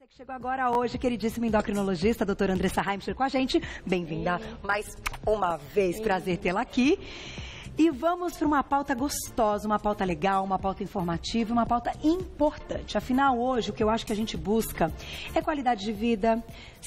Que chegou agora hoje, queridíssima endocrinologista, doutora Andressa Heimcher, com a gente. Bem-vinda mais uma vez, prazer tê-la aqui. E vamos para uma pauta gostosa, uma pauta legal, uma pauta informativa, uma pauta importante. Afinal, hoje, o que eu acho que a gente busca é qualidade de vida,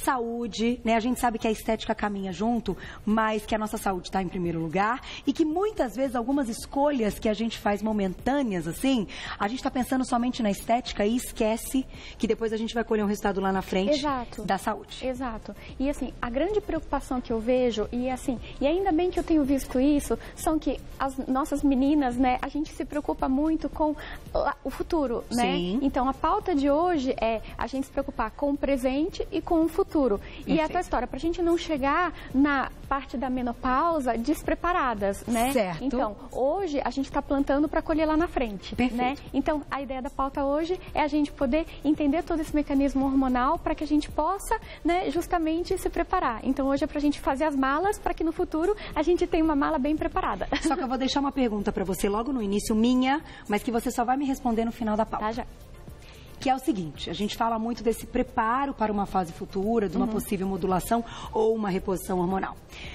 saúde, né? A gente sabe que a estética caminha junto, mas que a nossa saúde está em primeiro lugar e que muitas vezes algumas escolhas que a gente faz momentâneas, assim, a gente está pensando somente na estética e esquece que depois a gente vai colher um resultado lá na frente da saúde. Exato. E assim, a grande preocupação que eu vejo, e ainda bem que eu tenho visto isso, são que as nossas meninas, né, a gente se preocupa muito com o futuro, né? Sim. Então, a pauta de hoje é a gente se preocupar com o presente e com o futuro. E é a tua história, pra gente não chegar na parte da menopausa despreparadas, né? Certo. Então, hoje a gente está plantando para colher lá na frente, né? Então, a ideia da pauta hoje é a gente poder entender todo esse mecanismo hormonal para que a gente possa, né, justamente se preparar. Então, hoje é pra gente fazer as malas para que no futuro a gente tenha uma mala bem preparada. Só que eu vou deixar uma pergunta para você logo no início, minha, mas que você só vai me responder no final da pauta. Tá, já. Que é o seguinte, a gente fala muito desse preparo para uma fase futura, de uma possível modulação ou uma reposição hormonal.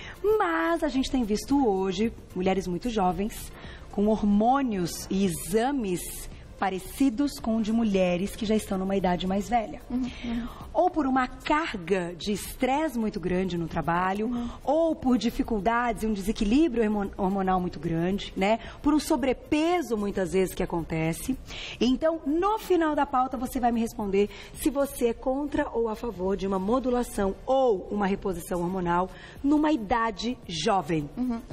Mas a gente tem visto hoje mulheres muito jovens com hormônios e exames parecidos com o de mulheres que já estão numa idade mais velha. Ou por uma carga de estresse muito grande no trabalho, ou por dificuldades e um desequilíbrio hormonal muito grande, né? Por um sobrepeso, muitas vezes, que acontece. Então, no final da pauta, você vai me responder se você é contra ou a favor de uma modulação ou uma reposição hormonal numa idade jovem.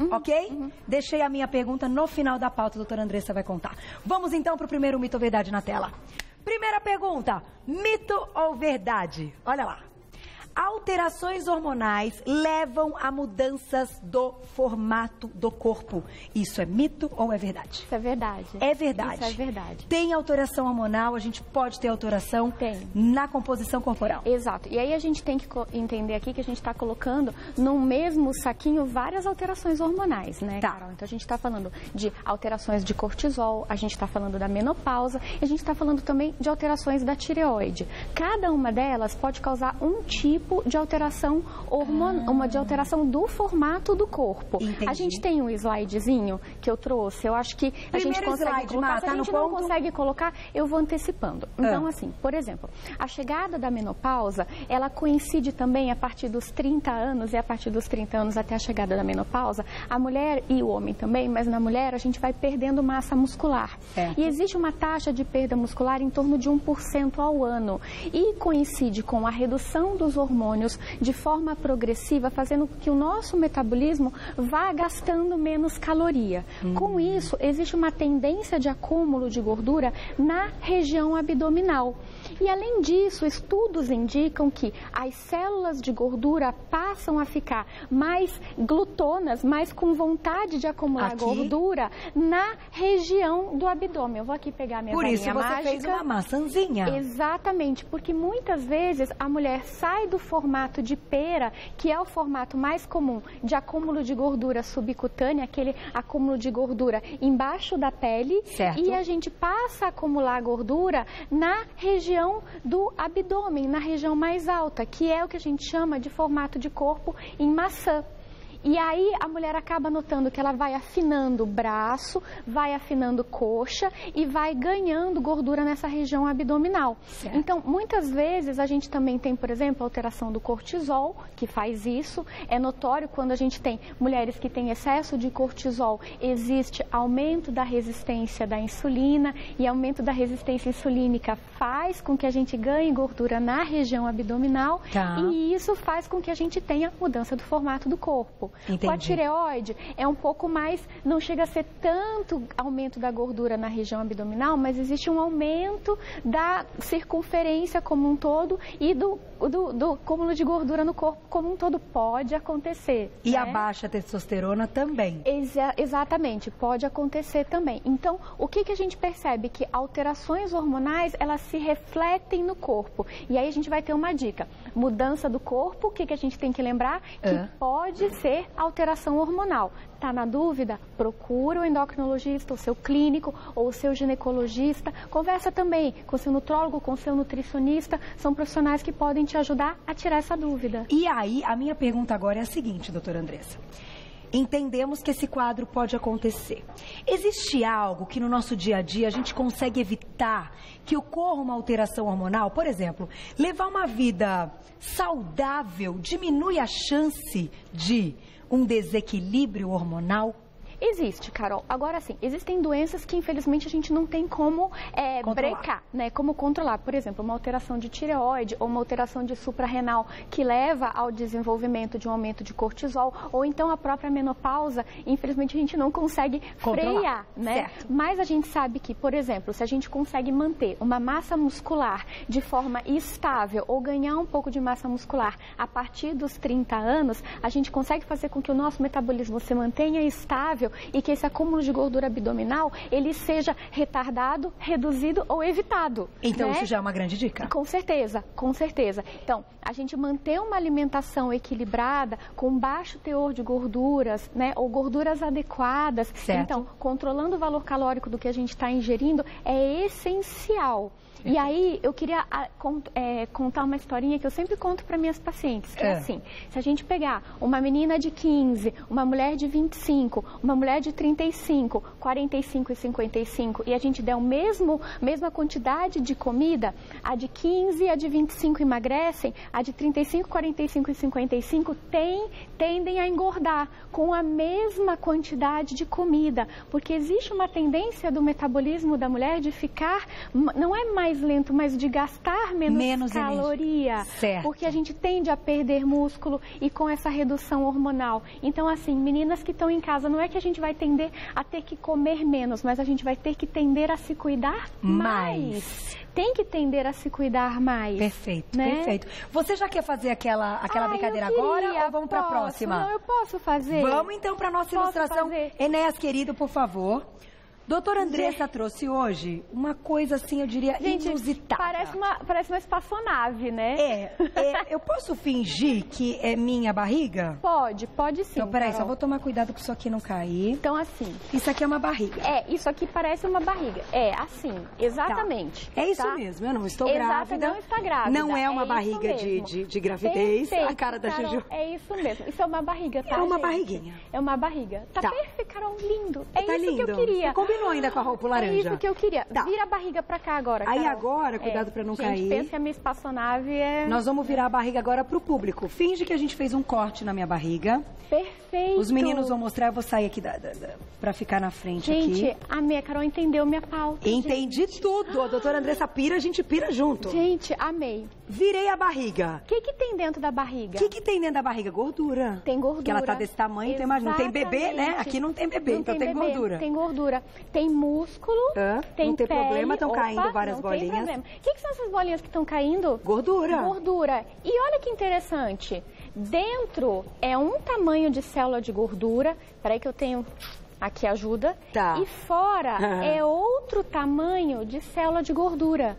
Ok? Deixei a minha pergunta no final da pauta, a doutora Andressa vai contar. Vamos, então, para o primeiro mito ou verdade na tela. Primeira pergunta, mito ou verdade? Olha lá. Alterações hormonais levam a mudanças do formato do corpo. Isso é mito ou é verdade? Isso é verdade. É verdade. Isso é verdade. Tem alteração hormonal, a gente pode ter alteração Tem. na composição corporal. Exato. E aí a gente tem que entender aqui que a gente está colocando no mesmo saquinho várias alterações hormonais, né, Tá. Carol? Então a gente está falando de alterações de cortisol, a gente está falando da menopausa e a gente está falando também de alterações da tireoide. Cada uma delas pode causar um tipo de alteração uma de alteração do formato do corpo. Entendi. A gente tem um slidezinho que eu trouxe, eu acho que a gente Primeiro consegue slide, colocar. Má, Se tá a no gente não ponto? consegue colocar, eu vou antecipando. Então, assim, por exemplo, a chegada da menopausa, ela coincide também a partir dos 30 anos, e a partir dos 30 anos até a chegada da menopausa, a mulher e o homem também, mas na mulher a gente vai perdendo massa muscular. Certo. E existe uma taxa de perda muscular em torno de 1% ao ano. E coincide com a redução dos hormônios de forma progressiva, fazendo com que o nosso metabolismo vá gastando menos caloria. Com isso, existe uma tendência de acúmulo de gordura na região abdominal. E além disso, estudos indicam que as células de gordura passam a ficar mais glutonas, mais com vontade de acumular gordura na região do abdômen. Eu vou aqui pegar minha varinha mágica. Por isso você fez uma maçãzinha. Exatamente, porque muitas vezes a mulher sai do formato de pera, que é o formato mais comum de acúmulo de gordura subcutânea, aquele acúmulo de gordura embaixo da pele, certo. E a gente passa a acumular gordura na região do abdômen, na região mais alta, que é o que a gente chama de formato de corpo em maçã. E aí a mulher acaba notando que ela vai afinando o braço, vai afinando coxa e vai ganhando gordura nessa região abdominal. Certo. Então, muitas vezes a gente também tem, por exemplo, alteração do cortisol, que faz isso. É notório quando a gente tem mulheres que têm excesso de cortisol, existe aumento da resistência da insulina, e aumento da resistência insulínica faz com que a gente ganhe gordura na região abdominal. Tá. E isso faz com que a gente tenha mudança do formato do corpo. Entendi. Com a tireoide é um pouco mais, não chega a ser tanto aumento da gordura na região abdominal, mas existe um aumento da circunferência como um todo e do cúmulo de gordura no corpo como um todo. Pode acontecer. E né? a baixa testosterona também. Exatamente, pode acontecer também. Então, o que a gente percebe? Que alterações hormonais, elas se refletem no corpo. E aí a gente vai ter uma dica. Mudança do corpo, o que a gente tem que lembrar? Que pode ser ter alteração hormonal. Tá na dúvida? Procura o endocrinologista, o seu clínico ou o seu ginecologista. Conversa também com o seu nutrólogo, com o seu nutricionista. São profissionais que podem te ajudar a tirar essa dúvida. E aí, a minha pergunta agora é a seguinte, doutora Andressa. Entendemos que esse quadro pode acontecer. Existe algo que no nosso dia a dia a gente consegue evitar que ocorra uma alteração hormonal? Por exemplo, levar uma vida saudável diminui a chance de um desequilíbrio hormonal? Existe, Carol. Agora sim, existem doenças que infelizmente a gente não tem como brecar, né? Como controlar. Por exemplo, uma alteração de tireoide ou uma alteração de suprarrenal que leva ao desenvolvimento de um aumento de cortisol, ou então a própria menopausa, infelizmente a gente não consegue frear, né? Certo. Mas a gente sabe que, por exemplo, se a gente consegue manter uma massa muscular de forma estável ou ganhar um pouco de massa muscular a partir dos 30 anos, a gente consegue fazer com que o nosso metabolismo se mantenha estável e que esse acúmulo de gordura abdominal, ele seja retardado, reduzido ou evitado. Então, né? Isso já é uma grande dica? Com certeza, com certeza. Então, a gente manter uma alimentação equilibrada, com baixo teor de gorduras, né, ou gorduras adequadas. Certo. Então, controlando o valor calórico do que a gente está ingerindo é essencial. E aí, eu queria contar uma historinha que eu sempre conto para minhas pacientes, que é assim, se a gente pegar uma menina de 15, uma mulher de 25, uma mulher de 35, 45 e 55, e a gente der mesma quantidade de comida, a de 15 e a de 25 emagrecem, a de 35, 45 e 55 tendem a engordar com a mesma quantidade de comida, porque existe uma tendência do metabolismo da mulher de ficar, não é mais lento, mas de gastar menos caloria, certo. Porque a gente tende a perder músculo e com essa redução hormonal. Então, assim, meninas que estão em casa, não é que a gente vai tender a ter que comer menos, mas a gente vai ter que tender a se cuidar mais. Tem que tender a se cuidar mais. Perfeito, né? Perfeito. Você já quer fazer aquela brincadeira agora ou vamos para a próxima? Não, eu posso fazer. Vamos então para a nossa ilustração. Enéas, querido, por favor. Doutora Andressa trouxe hoje uma coisa assim, eu diria, inusitada. Parece uma espaçonave, né? Eu posso fingir que é minha barriga? Pode sim. Então, peraí, só vou tomar cuidado para isso aqui não cair. Então, assim... Isso aqui é uma barriga. Isso aqui parece uma barriga. Assim, exatamente. Tá. É isso mesmo, eu não estou grávida. Não está grávida. Não é uma barriga de gravidez, perfeito, a cara da Juju. É isso mesmo, isso é uma barriga, tá, É uma gente? barriguinha. É uma barriga. Tá perfeito, Carol, lindo. Tá isso lindo. que eu queria. Combinou ainda com a roupa laranja. É isso que eu queria. Tá. Vira a barriga pra cá agora, Carol. Aí agora, cuidado pra não cair. Gente, pensa que a minha espaçonave é... Nós vamos virar a barriga agora pro público. Finge que a gente fez um corte na minha barriga. Perfeito. Os meninos vão mostrar, eu vou sair aqui pra ficar na frente aqui. Gente, a Carol entendeu minha pauta. Entendi tudo. A doutora Andressa pira, a gente pira junto. Gente, amei. Virei a barriga. O que tem dentro da barriga? O que tem dentro da barriga? Gordura. Tem gordura. Porque ela tá desse tamanho, não tem bebê, né? Aqui não tem bebê, então tem gordura. Tem gordura. Tem músculo, tem não tem pele. problema, estão caindo várias bolinhas. Não tem problema. O que são essas bolinhas que estão caindo? Gordura. Gordura. E olha que interessante. Dentro é um tamanho de célula de gordura. Peraí que eu tenho... Aqui ajuda. Tá. E fora é outro tamanho de célula de gordura.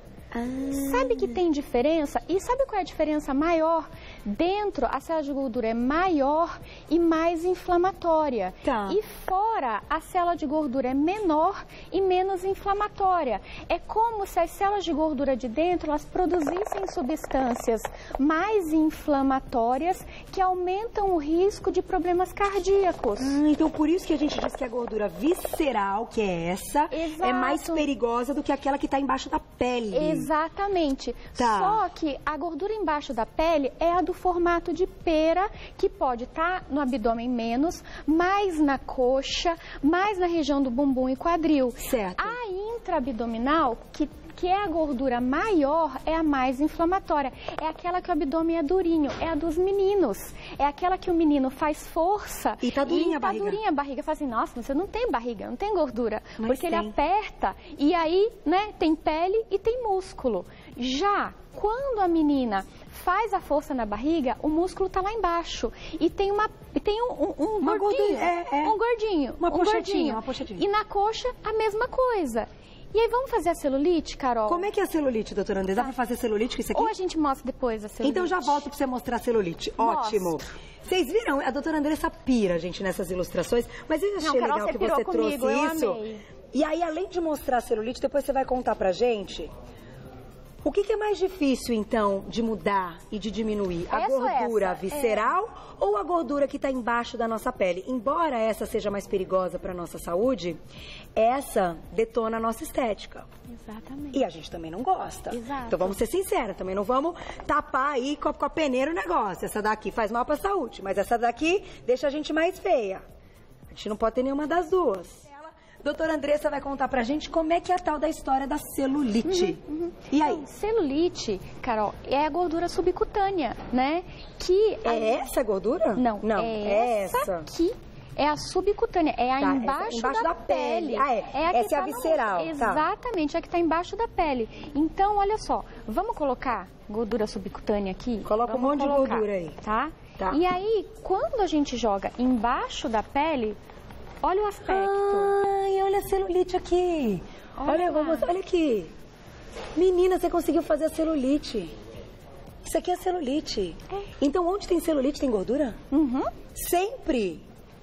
Sabe que tem diferença? E sabe qual é a diferença maior? Dentro, a célula de gordura é maior e mais inflamatória. Tá. E fora, a célula de gordura é menor e menos inflamatória. É como se as células de gordura de dentro, elas produzissem substâncias mais inflamatórias que aumentam o risco de problemas cardíacos. Então por isso que a gente diz que a gordura visceral, que é essa, Exato. é mais perigosa do que aquela que está embaixo da pele. Exatamente. Tá. Só que a gordura embaixo da pele é a do formato de pera, que pode estar no abdômen menos, mais na coxa, mais na região do bumbum e quadril. Certo. A intraabdominal, que é a gordura maior, é a mais inflamatória. É aquela que o abdômen é durinho, é a dos meninos. É aquela que o menino faz força e tá durinha a barriga. Durinha a barriga. Fala assim, nossa, você não tem barriga, não tem gordura. Mas porque tem. ele aperta e aí, né, tem pele e tem músculo. Já quando a menina faz a força na barriga, o músculo tá lá embaixo. E tem um gordinho. Um gordinho. Uma pochetinha. E na coxa, a mesma coisa. E aí, vamos fazer a celulite, Carol? Como é que é a celulite, doutora Andressa? Dá pra fazer celulite com isso aqui? Ou a gente mostra depois a celulite? Então já volto pra você mostrar a celulite. Ótimo. Vocês viram? A doutora Andressa pira, gente, nessas ilustrações. Mas eu achei legal que você trouxe isso. Amei. E aí, além de mostrar a celulite, depois você vai contar pra gente... O que é mais difícil, então, de mudar e de diminuir? A gordura visceral ou a gordura que está embaixo da nossa pele? Embora essa seja mais perigosa para a nossa saúde, essa detona a nossa estética. Exatamente. E a gente também não gosta. Exato. Então vamos ser sinceras, também não vamos tapar aí com a peneira o negócio. Essa daqui faz mal para a saúde, mas essa daqui deixa a gente mais feia. A gente não pode ter nenhuma das duas. Doutora Andressa vai contar pra gente como é que é a tal da história da celulite. E aí? Então, celulite, Carol, é a gordura subcutânea, né? Que essa a gordura? Não, é essa aqui. É a subcutânea, é a embaixo da pele. Ah, essa é a visceral. Exatamente, é a que está embaixo da pele. Então, olha só, vamos colocar gordura subcutânea aqui? Coloca um monte de gordura aí. Tá? E aí, quando a gente joga embaixo da pele, olha o aspecto. Ai, olha a celulite aqui. Olha aqui. Menina, você conseguiu fazer a celulite. Isso aqui é celulite. Então, onde tem celulite, tem gordura? Sempre.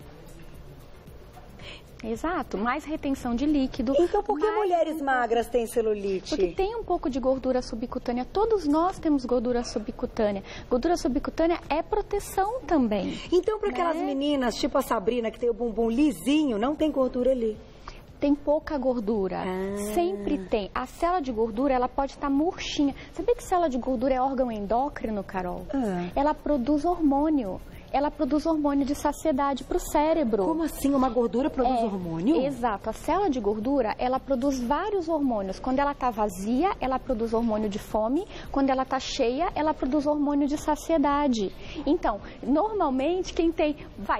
Exato, mais retenção de líquido. Então por que mulheres magras têm celulite? Porque tem um pouco de gordura subcutânea. Todos nós temos gordura subcutânea. Gordura subcutânea é proteção também. Então para aquelas meninas, tipo a Sabrina, que tem o bumbum lisinho, não tem gordura ali? Tem pouca gordura. Sempre tem. A célula de gordura, ela pode estar murchinha. Sabia que célula de gordura é órgão endócrino, Carol? Ela produz hormônio. Ela produz hormônio de saciedade para o cérebro. Como assim? Uma gordura produz hormônio? Exato. A célula de gordura, ela produz vários hormônios. Quando ela está vazia, ela produz hormônio de fome. Quando ela está cheia, ela produz hormônio de saciedade. Então, normalmente, quem tem...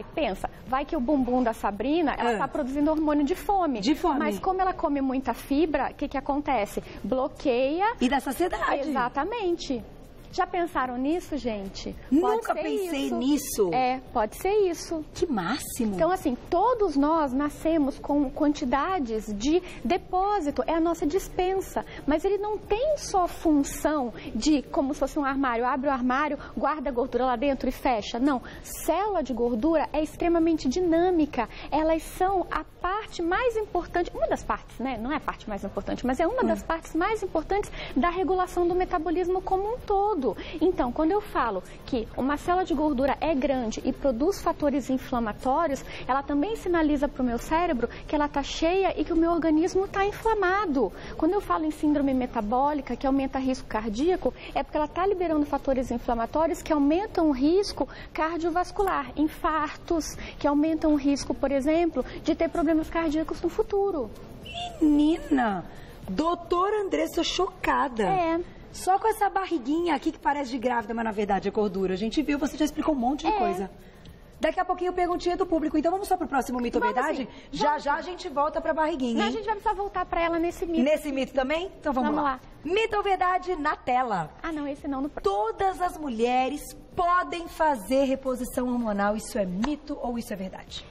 Vai que o bumbum da Sabrina, ela está produzindo hormônio de fome. De fome. Mas como ela come muita fibra, o que acontece? Bloqueia... E da saciedade. Exatamente. Já pensaram nisso, gente? Nunca pensei nisso. Pode ser isso. Que máximo. Então, assim, todos nós nascemos com quantidades de depósito, é a nossa despensa. Mas ele não tem só função de, como se fosse um armário, abre o armário, guarda a gordura lá dentro e fecha. Não, célula de gordura é extremamente dinâmica. Elas são a parte mais importante, uma das partes, né? Não é a parte mais importante, mas é uma das partes mais importantes da regulação do metabolismo como um todo. Então, quando eu falo que uma célula de gordura é grande e produz fatores inflamatórios, ela também sinaliza para o meu cérebro que ela está cheia e que o meu organismo está inflamado. Quando eu falo em síndrome metabólica, que aumenta risco cardíaco, é porque ela está liberando fatores inflamatórios que aumentam o risco cardiovascular, infartos, que aumentam o risco, por exemplo, de ter problemas cardíacos no futuro. Menina, doutora Andressa, chocada. Só com essa barriguinha aqui que parece de grávida, mas na verdade é gordura. A gente viu, você já explicou um monte de coisa. Daqui a pouquinho perguntinha do público. Então vamos só pro próximo mito ou verdade? Já a gente volta pra barriguinha. Não, a gente vai precisar voltar pra ela nesse mito. Nesse mito também? Então vamos lá. Mito ou verdade na tela? Ah, não, esse não. Todas as mulheres podem fazer reposição hormonal. Isso é mito ou isso é verdade?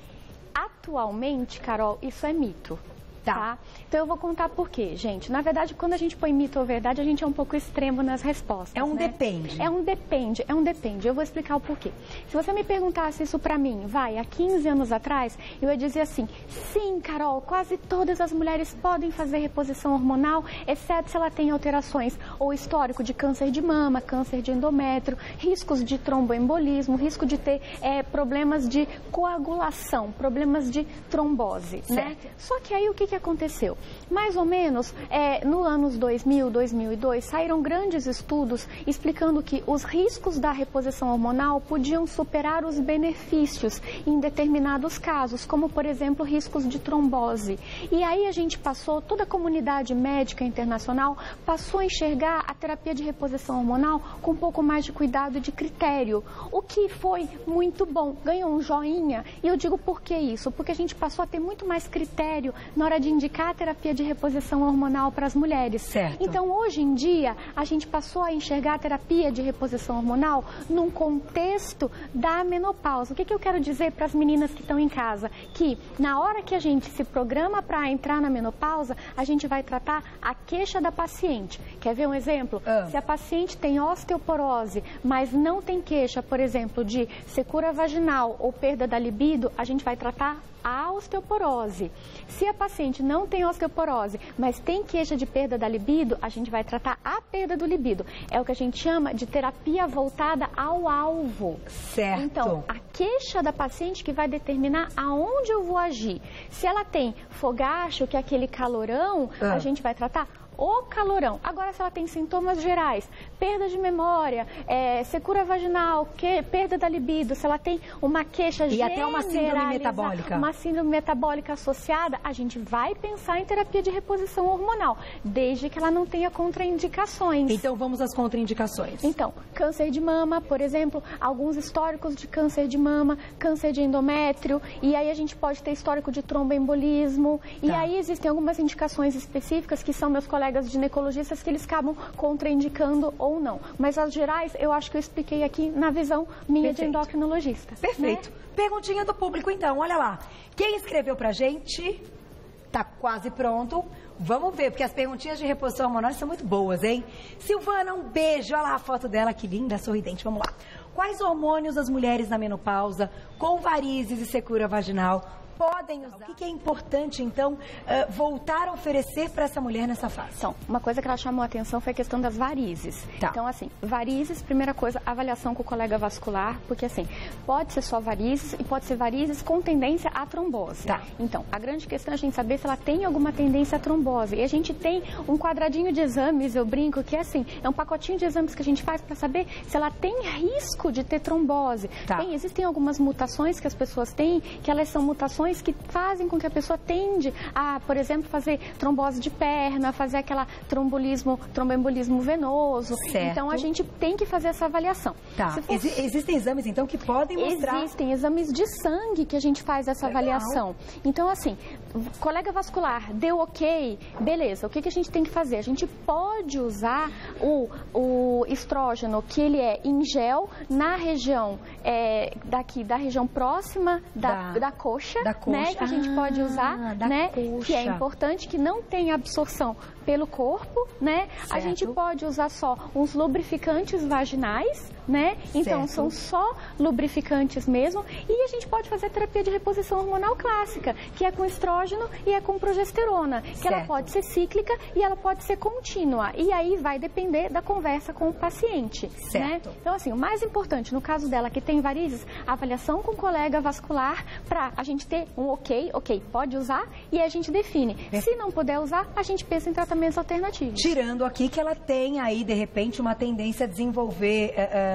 Atualmente, Carol, isso é mito. Tá? Então eu vou contar por quê, gente. Na verdade, quando a gente põe mito ou verdade, a gente é um pouco extremo nas respostas. É um depende. É um depende. Eu vou explicar o porquê. Se você me perguntasse isso pra mim, há 15 anos atrás, eu ia dizer assim, sim, Carol, quase todas as mulheres podem fazer reposição hormonal, exceto se ela tem alterações ou histórico de câncer de mama, câncer de endométrio, riscos de tromboembolismo, risco de ter problemas de coagulação, problemas de trombose, né? Só que aí o que aconteceu? Mais ou menos, no anos 2000, 2002, saíram grandes estudos explicando que os riscos da reposição hormonal podiam superar os benefícios em determinados casos, como, por exemplo, riscos de trombose. E aí a gente passou, toda a comunidade médica internacional passou a enxergar a terapia de reposição hormonal com um pouco mais de cuidado e de critério, o que foi muito bom. Ganhou um joinha. E eu digo por que isso? Porque a gente passou a ter muito mais critério na hora de indicar a terapia de reposição hormonal para as mulheres. Certo. Então, hoje em dia, a gente passou a enxergar a terapia de reposição hormonal num contexto da menopausa. O que eu quero dizer para as meninas que estão em casa? Que na hora que a gente se programa para entrar na menopausa, a gente vai tratar a queixa da paciente. Quer ver um exemplo? Se a paciente tem osteoporose, mas não tem queixa, por exemplo, de secura vaginal ou perda da libido, a gente vai tratar a osteoporose. Se a paciente não tem osteoporose, mas tem queixa de perda da libido, a gente vai tratar a perda do libido. É o que a gente chama de terapia voltada ao alvo. Certo. Então, a queixa da paciente que vai determinar aonde eu vou agir. Se ela tem fogacho, que é aquele calorão, a gente vai tratar o calorão. Agora, se ela tem sintomas gerais, perda de memória, secura vaginal, perda da libido, se ela tem uma queixa generalizada, até uma síndrome metabólica. Uma síndrome metabólica associada, a gente vai pensar em terapia de reposição hormonal, desde que ela não tenha contraindicações. Então, vamos às contraindicações. Então, câncer de mama, por exemplo, alguns históricos de câncer de mama, câncer de endométrio, e aí a gente pode ter histórico de tromboembolismo, e aí existem algumas indicações específicas que são meus colegas ginecologistas que eles acabam contraindicando ou não. Mas as gerais, eu acho que eu expliquei aqui na visão minha de endocrinologista. Perfeito. Né? Perguntinha do público, então, olha lá. Quem escreveu pra gente tá quase pronto. Vamos ver, porque as perguntinhas de reposição hormonal são muito boas, hein? Silvana, um beijo. Olha lá a foto dela, que linda, sorridente. Vamos lá. Quais hormônios as mulheres na menopausa, com varizes e secura vaginal, podem usar? O que é importante, então, voltar a oferecer para essa mulher nessa fase? Então, uma coisa que ela chamou a atenção foi a questão das varizes. Então, assim, varizes, primeira coisa, avaliação com o colega vascular, porque, assim, pode ser só varizes e pode ser varizes com tendência à trombose. Então, a grande questão é a gente saber se ela tem alguma tendência à trombose. E a gente tem um quadradinho de exames, eu brinco, que é assim, é um pacotinho de exames que a gente faz para saber se ela tem risco de ter trombose. Existem algumas mutações que as pessoas têm, que elas são mutações que fazem com que a pessoa tende a, por exemplo, fazer trombose de perna, fazer aquela tromboembolismo venoso. Certo. Então, a gente tem que fazer essa avaliação. Existem exames, então, que podem mostrar... Existem exames de sangue que a gente faz essa avaliação. Então, assim, colega vascular, deu ok, beleza. O que a gente tem que fazer? A gente pode usar o estrógeno, que ele é em gel, na região da região próxima da coxa. Né, que a gente pode usar, né, que é importante, que não tem absorção pelo corpo, né? Certo. A gente pode usar só uns lubrificantes vaginais, né? Então, são só lubrificantes mesmo. E a gente pode fazer a terapia de reposição hormonal clássica, que é com estrógeno e é com progesterona, que ela pode ser cíclica e ela pode ser contínua. E aí vai depender da conversa com o paciente, né? Então, assim, o mais importante, no caso dela que tem varizes, a avaliação com o colega vascular para a gente ter um ok, pode usar, e a gente define. Se não puder usar, a gente pensa em tratamentos alternativos. Tirando aqui que ela tem aí, de repente, uma tendência a desenvolver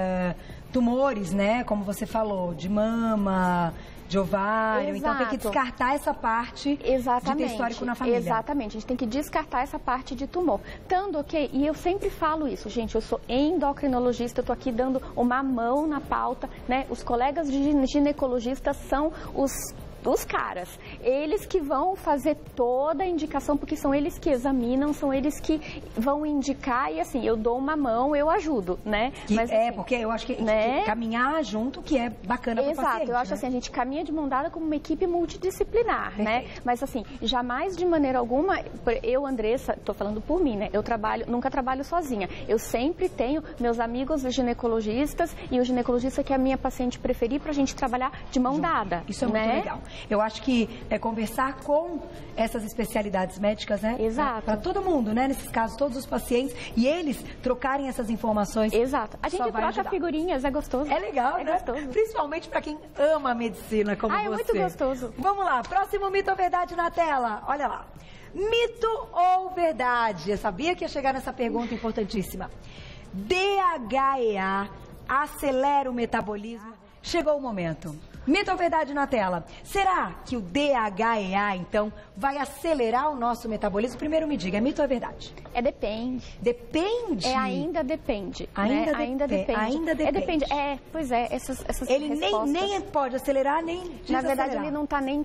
tumores, né? Como você falou, de mama, de ovário. Então tem que descartar essa parte de ter histórico na família. Exatamente, a gente tem que descartar essa parte de tumor. Tanto ok, e eu sempre falo isso, gente, eu sou endocrinologista, eu tô aqui dando uma mão na pauta, né? Os colegas de ginecologistas são os caras, eles que vão fazer toda a indicação, porque são eles que examinam, são eles que vão indicar, e assim, eu dou uma mão, eu ajudo, né? Mas, porque eu acho que caminhar junto que é bacana para o paciente. Exato, eu acho assim, a gente caminha de mão dada como uma equipe multidisciplinar, né? Mas assim, jamais de maneira alguma, eu, Andressa, tô falando por mim, né? Eu nunca trabalho sozinha, eu sempre tenho meus amigos ginecologistas e o ginecologista que é a minha paciente preferir pra gente trabalhar de mão dada. Isso é muito legal. Eu acho que conversar com essas especialidades médicas, né? Exato. Para todo mundo, né? Nesses casos, todos os pacientes, e eles trocarem essas informações. Exato. A gente troca figurinhas, é gostoso. É legal, né? Gostoso. Principalmente para quem ama a medicina como você. É muito gostoso. Vamos lá, próximo mito ou verdade na tela. Olha lá. Mito ou verdade? Eu sabia que ia chegar nessa pergunta importantíssima. DHEA acelera o metabolismo? Chegou o momento. Mito ou verdade na tela? Será que o DHEA, então, vai acelerar o nosso metabolismo? Primeiro me diga, é mito ou é verdade? Depende. Depende? Ainda depende. Ainda, né? Ainda depende. Ainda depende. Depende. Pois é, essas ele respostas... nem pode acelerar, nem desacelerar. Na verdade, ele não está nem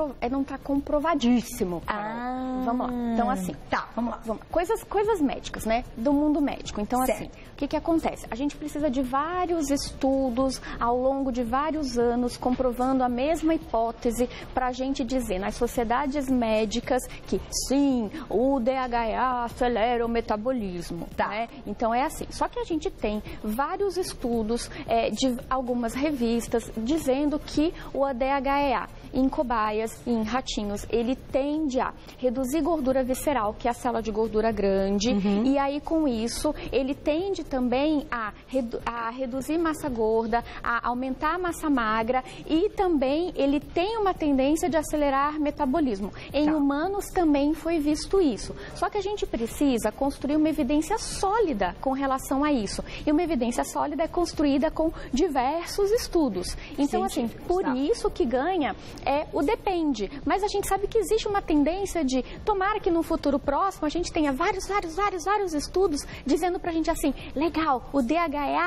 comprovadíssimo. Vamos lá. Então, assim... Tá, vamos lá. Coisas médicas, né? Do mundo médico. Então, certo. assim, o que acontece? A gente precisa de vários estudos ao longo de vários anos comprovando a mesma hipótese para a gente dizer nas sociedades médicas que sim, o DHEA acelera o metabolismo, tá? Né? Então é assim. Só que a gente tem vários estudos de algumas revistas dizendo que o DHEA em cobaias, em ratinhos, ele tende a reduzir gordura visceral, que é a célula de gordura grande, e aí com isso ele tende também a reduzir massa gorda, a aumentar a massa magra e também ele tem uma tendência de acelerar metabolismo. Em humanos também foi visto isso. Só que a gente precisa construir uma evidência sólida com relação a isso. E uma evidência sólida é construída com diversos estudos. Então, assim, por isso que ganha o depende. Mas a gente sabe que existe uma tendência de, tomara que no futuro próximo a gente tenha vários estudos dizendo pra gente assim, legal, o DHEA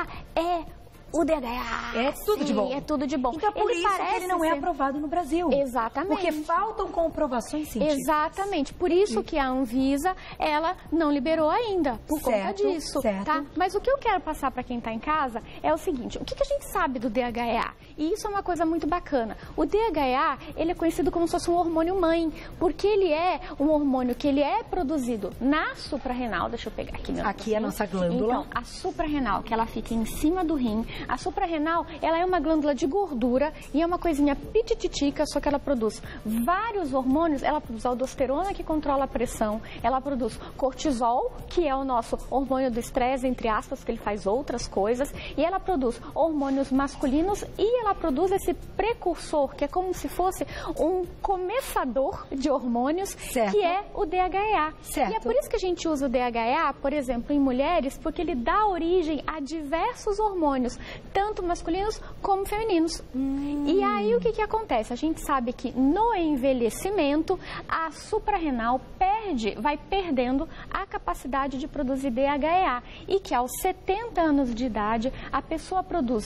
o DHEA é tudo de bom. É tudo de bom. Então, por isso que ele não é aprovado no Brasil. Exatamente. Porque faltam comprovações científicas. Exatamente. Por isso que a Anvisa, ela não liberou ainda, por conta disso. Tá? Mas o que eu quero passar para quem está em casa é o seguinte, o que a gente sabe do DHEA? E isso é uma coisa muito bacana. O DHEA, ele é conhecido como se fosse um hormônio mãe, porque ele é um hormônio que ele é produzido na suprarrenal, deixa eu pegar aqui. Aqui é a nossa glândula. Então, a suprarrenal, que ela fica em cima do rim. A suprarrenal, ela é uma glândula de gordura e é uma coisinha pitititica, só que ela produz vários hormônios. Ela produz aldosterona, que controla a pressão. Ela produz cortisol, que é o nosso hormônio do estresse, entre aspas, que ele faz outras coisas. E ela produz hormônios masculinos e ela produz esse precursor, que é como se fosse um começador de hormônios, que é o DHEA. E é por isso que a gente usa o DHEA, por exemplo, em mulheres, porque ele dá origem a diversos hormônios, tanto masculinos como femininos. E aí o que acontece? A gente sabe que no envelhecimento a suprarrenal vai perdendo a capacidade de produzir DHEA e que aos 70 anos de idade a pessoa produz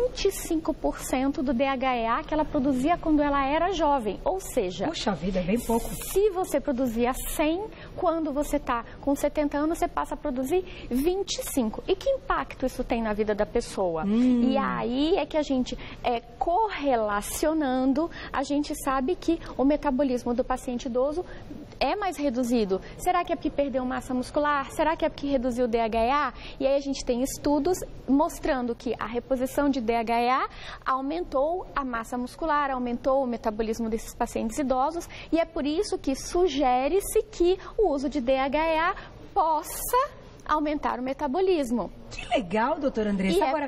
25% do DHEA que ela produzia quando ela era jovem, ou seja... Puxa vida, é bem pouco. Se você produzia 100, quando você está com 70 anos você passa a produzir 25. E que impacto isso tem na vida da pessoa? E aí é que a gente, correlacionando, a gente sabe que o metabolismo do paciente idoso é mais reduzido. Será que é porque perdeu massa muscular? Será que é porque reduziu o DHEA? E aí a gente tem estudos mostrando que a reposição de DHEA aumentou a massa muscular, aumentou o metabolismo desses pacientes idosos e é por isso que sugere-se que o uso de DHEA possa aumentar o metabolismo. Que legal, doutora Andressa. Agora,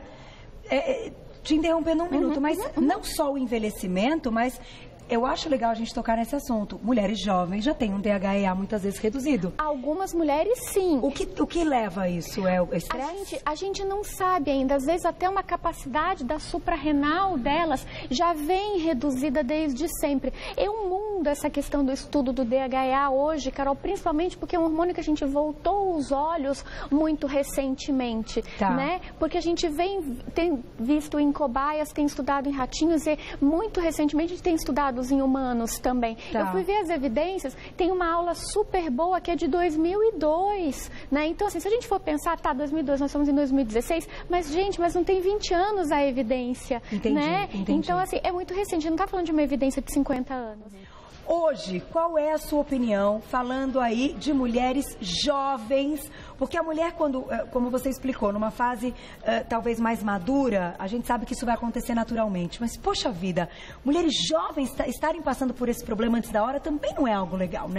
te interrompendo um minuto, mas não só o envelhecimento, mas eu acho legal a gente tocar nesse assunto. Mulheres jovens já têm um DHEA muitas vezes reduzido. Algumas mulheres, sim. O que leva a isso? É o estresse? A gente não sabe ainda. Às vezes até uma capacidade da suprarrenal delas já vem reduzida desde sempre. É um mundo essa questão do estudo do DHEA hoje, Carol, principalmente porque é um hormônio que a gente voltou os olhos muito recentemente, né? Porque a gente tem visto em cobaias, tem estudado em ratinhos e muito recentemente a gente tem estudado em humanos também. Eu fui ver as evidências, tem uma aula super boa que é de 2002, né? Então, assim, se a gente for pensar, 2002, nós estamos em 2016, mas, gente, não tem 20 anos a evidência, né? Então, assim, é muito recente, a gente não está falando de uma evidência de 50 anos. Hoje, qual é a sua opinião, falando aí de mulheres jovens? Porque a mulher, quando, como você explicou, numa fase talvez mais madura, a gente sabe que isso vai acontecer naturalmente. Mas, poxa vida, mulheres jovens estarem passando por esse problema antes da hora também não é algo legal, né?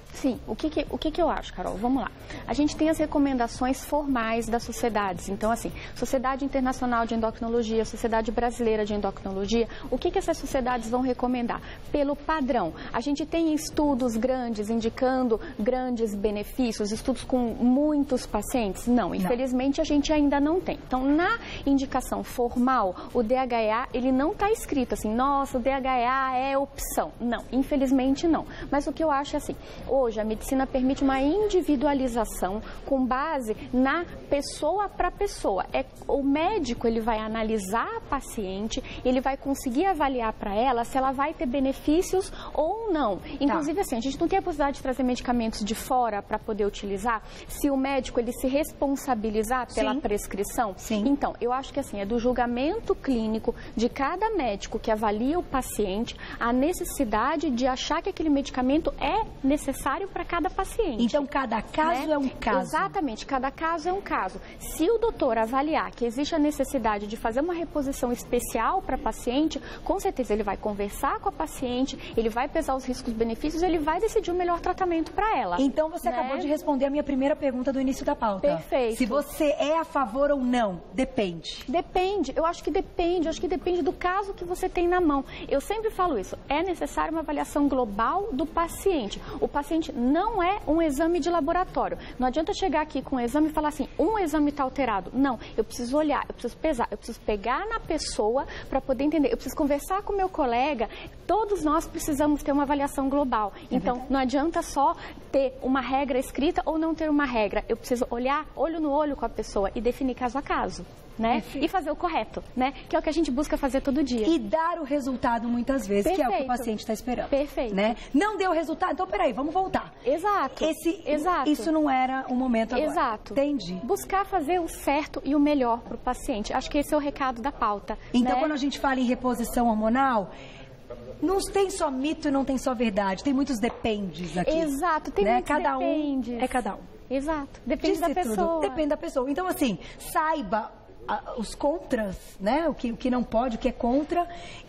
Sim, o que eu acho, Carol? Vamos lá. A gente tem as recomendações formais das sociedades. Então, assim, Sociedade Internacional de Endocrinologia, Sociedade Brasileira de Endocrinologia, o que essas sociedades vão recomendar? Pelo padrão. A gente tem estudos grandes indicando grandes benefícios, estudos com muitos pacientes? Não, infelizmente a gente ainda não tem. Então, na indicação formal, o DHEA, ele não está escrito assim, nossa, o DHEA é opção. Não, infelizmente não. Mas o que eu acho é assim, hoje a medicina permite uma individualização com base na pessoa para pessoa. O médico, ele vai analisar a paciente, ele vai conseguir avaliar para ela se ela vai ter benefícios ou não. Inclusive, assim, a gente não tem a possibilidade de trazer medicamentos de fora para poder utilizar, se o médico, ele se responsabilizar pela prescrição. Sim. Então, eu acho que assim, é do julgamento clínico de cada médico que avalia o paciente a necessidade de achar que aquele medicamento é necessário para cada paciente. Então, cada caso é um caso. Exatamente, cada caso é um caso. Se o doutor avaliar que existe a necessidade de fazer uma reposição especial para paciente, com certeza ele vai conversar com a paciente, ele vai pesar os riscos e benefícios, ele vai decidir o melhor tratamento para ela. Então, você acabou de responder a minha primeira pergunta do início da pauta. Perfeito. Se você é a favor ou não, depende. Depende, eu acho que depende do caso que você tem na mão. Eu sempre falo isso, é necessário uma avaliação global do paciente. O paciente não é um exame de laboratório. Não adianta chegar aqui com um exame e falar assim, um exame está alterado. Não, eu preciso olhar, eu preciso pesar, eu preciso pegar na pessoa para poder entender. Eu preciso conversar com o meu colega, todos nós precisamos ter uma avaliação global. Então, não adianta só ter uma regra escrita ou não ter uma regra. Eu preciso olhar olho no olho com a pessoa e definir caso a caso. Né? E fazer o correto, né? Que é o que a gente busca fazer todo dia. E dar o resultado muitas vezes, que é o que o paciente está esperando. Perfeito. Né? Não deu o resultado, então peraí, vamos voltar. Exato. Exato. Isso não era o momento agora. Exato. Entendi. Buscar fazer o certo e o melhor para o paciente. Acho que esse é o recado da pauta. Então, né? quando a gente fala em reposição hormonal, não tem só mito e não tem só verdade. Tem muitos dependes aqui. Exato, tem muitos dependes. É cada um. Exato. Depende da pessoa. Depende da pessoa. Então, assim, saiba os contras, né? O que não pode, o que é contra.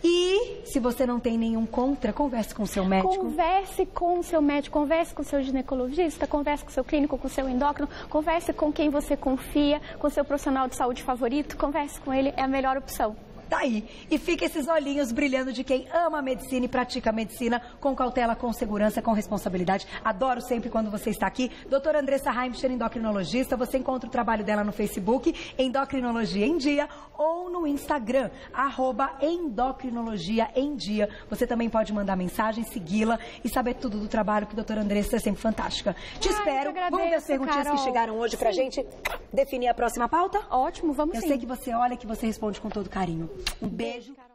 E se você não tem nenhum contra, converse com o seu médico. Converse com o seu médico, converse com o seu ginecologista, converse com o seu clínico, com o seu endócrino, converse com quem você confia, com o seu profissional de saúde favorito, converse com ele, é a melhor opção. Tá aí. E fica esses olhinhos brilhando de quem ama a medicina e pratica a medicina com cautela, com segurança, com responsabilidade. Adoro sempre quando você está aqui. Doutora Andressa Heimcher, endocrinologista. Você encontra o trabalho dela no Facebook, Endocrinologia em Dia, ou no Instagram, @Endocrinologia em Dia. Você também pode mandar mensagem, segui-la e saber tudo do trabalho, que a doutora Andressa é sempre fantástica. Te espero. Vamos ver as perguntinhas que chegaram hoje pra gente definir a próxima pauta? Ótimo, vamos sim. Eu sei que você olha, que você responde com todo carinho. Um beijo.